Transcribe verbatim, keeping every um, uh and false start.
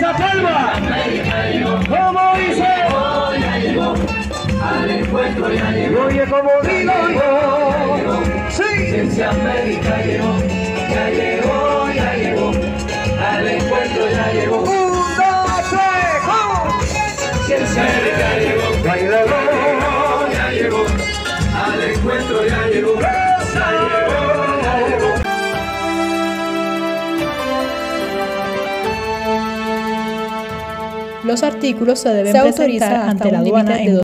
esa palma. Como dice, Ya llegó, al encuentro ya llegó. oye, como digo yo, sí. Ciencia América llegó, ya llegó, ya llegó. Al encuentro ya llegó. Un, dos, tres, ¡vamos! Ciencia América llegó, Ya llegó. ya llegó. Al encuentro ya llegó. Ya llegó, ya llegó. Los artículos se deben presentar ante la aduana en